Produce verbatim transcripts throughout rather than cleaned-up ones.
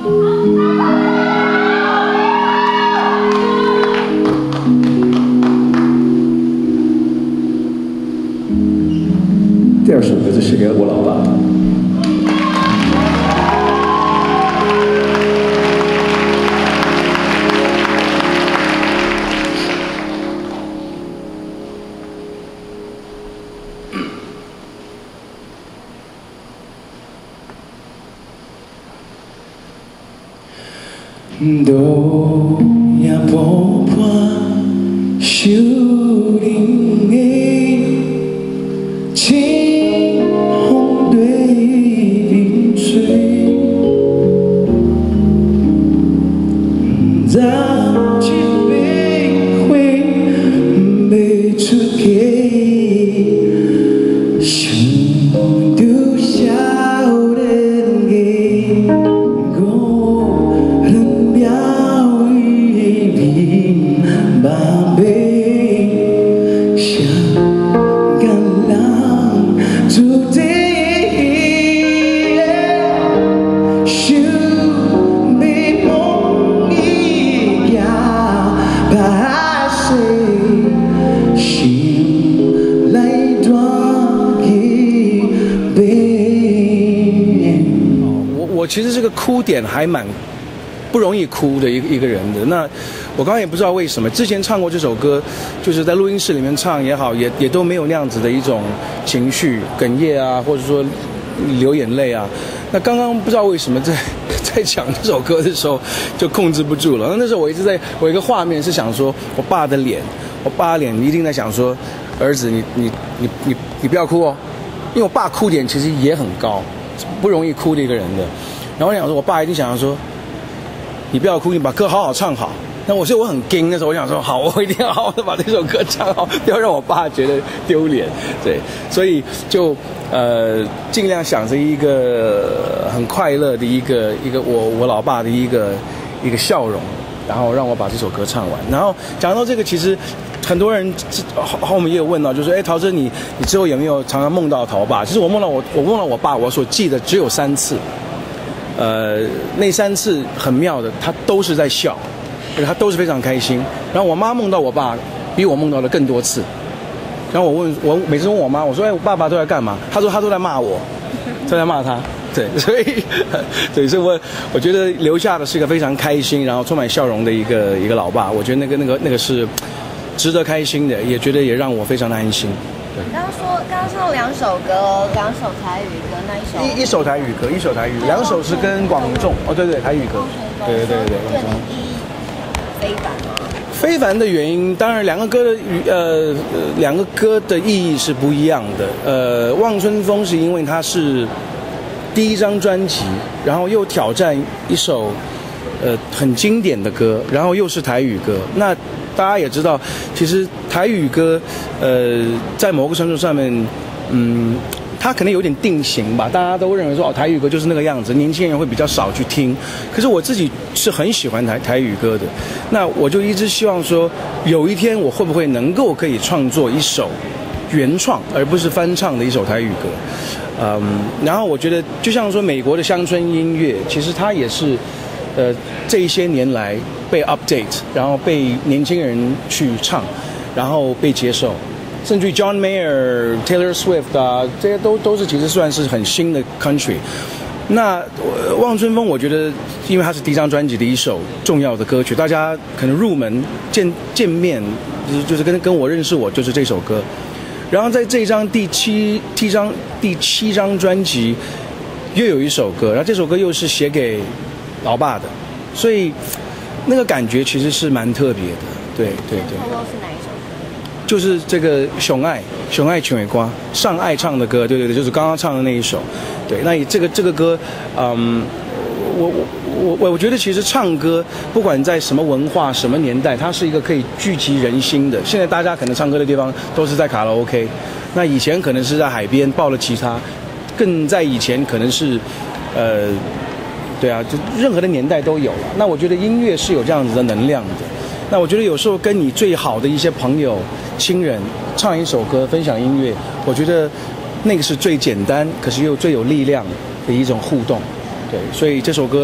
第二首歌是写给我老爸的。 路也无伴，守灵的清风对面吹，让一杯花袂出价，想着少年的我。宝贝，香港人注定想被梦一样拍碎，心来断一杯。 我我其实这个哭点还蛮不容易哭的一个一个人的。那我刚刚也不知道为什么，之前唱过这首歌，就是在录音室里面唱也好，也也都没有那样子的一种情绪哽咽啊，或者说流眼泪啊。那刚刚不知道为什么在在讲这首歌的时候就控制不住了。那那时候我一直在，我有一个画面是想说我爸的脸，我爸的脸一定在想说，儿子你你你你你不要哭哦，因为我爸哭点其实也很高，不容易哭的一个人的。然后我想说，我爸一定想要说，你不要哭，你把歌好好唱好。那我所以我很惊，那时候我想说，好，我一定要好好的把这首歌唱好，不要让我爸觉得丢脸。对，所以就呃尽量想着一个很快乐的一个一个我我老爸的一个一个笑容，然后让我把这首歌唱完。然后讲到这个，其实很多人后后面也有问到，就是哎，陶喆你你之后有没有常常梦到陶爸？其实我梦到我我梦到我爸，我所记得只有三次。呃，那三次很妙的，他都是在笑。而且他都是非常开心。然后我妈梦到我爸，比我梦到的更多次。然后我问我每次问我妈，我说：“哎，我爸爸都在干嘛？”她说：“他都在骂我，都在骂他。”对，所以，对，所以我我觉得留下的是一个非常开心，然后充满笑容的一个一个老爸。我觉得那个那个那个是值得开心的，也觉得也让我非常的安心。 对。刚刚说刚刚唱两首歌，两首台语歌，那一首一一首台语歌，一首台语，两首是跟广仲哦，对对，台语歌，对对对对，广仲。 非凡吗？ 非凡的原因，当然两个歌的呃两个歌的意义是不一样的。呃，望春风是因为它是第一张专辑，然后又挑战一首呃很经典的歌，然后又是台语歌。那大家也知道，其实台语歌呃在某个程度上面，嗯。它可能有点定型吧，大家都认为说哦，台语歌就是那个样子，年轻人会比较少去听。可是我自己是很喜欢台台语歌的，那我就一直希望说，有一天我会不会能够可以创作一首原创，而不是翻唱的一首台语歌。嗯，然后我觉得就像说美国的乡村音乐，其实它也是，呃，这一些年来被 update， 然后被年轻人去唱，然后被接受。甚至于 John Mayer、Taylor Swift 啊，这些都都是其实算是很新的 country。那《望春风》我觉得，因为它是第一张专辑的一首重要的歌曲，大家可能入门见见面，就是就是跟跟我认识我就是这首歌。然后在这张第七第张第七张专辑又有一首歌，然后这首歌又是写给老爸的，所以那个感觉其实是蛮特别的。对对对。就是这个熊爱熊爱犬尾瓜上爱唱的歌，对对对，就是刚刚唱的那一首。对，那这个这个歌，嗯，我我我我觉得其实唱歌不管在什么文化什么年代，它是一个可以聚集人心的。现在大家可能唱歌的地方都是在卡拉 OK， 那以前可能是在海边抱了吉他，更在以前可能是，呃，对啊，就任何的年代都有了。那我觉得音乐是有这样子的能量的。那我觉得有时候跟你最好的一些朋友、亲人唱一首歌，分享音乐，我觉得那个是最简单，可是又最有力量的一种互动。对，所以这首歌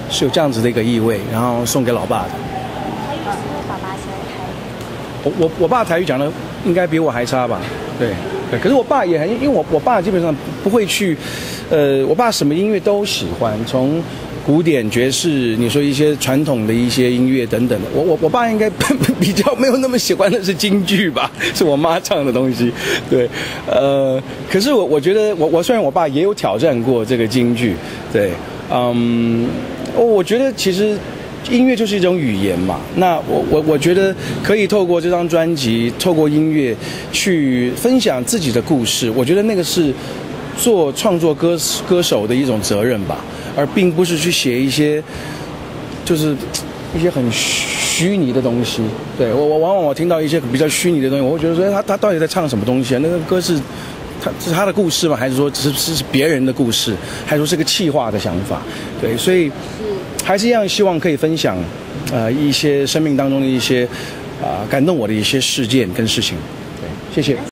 是有这样子的一个意味，然后送给老爸的。 台语是因为爸爸喜欢台语。 我我我爸台语讲的应该比我还差吧？对对，可是我爸也很，因为我我爸基本上不会去，呃，我爸什么音乐都喜欢，从古典、爵士，你说一些传统的一些音乐等等的。我我我爸应该比较没有那么喜欢的是京剧吧，是我妈唱的东西。对，呃，可是我我觉得我我虽然我爸也有挑战过这个京剧，对，嗯，我觉得其实。音乐就是一种语言嘛，那我我我觉得可以透过这张专辑，透过音乐去分享自己的故事，我觉得那个是做创作歌歌手的一种责任吧，而并不是去写一些就是一些很虚拟的东西。对我我往往我听到一些比较虚拟的东西，我会觉得说他他到底在唱什么东西啊？那个歌是他是他的故事吗？还是说只是是别人的故事？还是说是个企划的想法？对，所以。还是一样，希望可以分享，呃，一些生命当中的一些，啊、呃，感动我的一些事件跟事情。对，谢谢。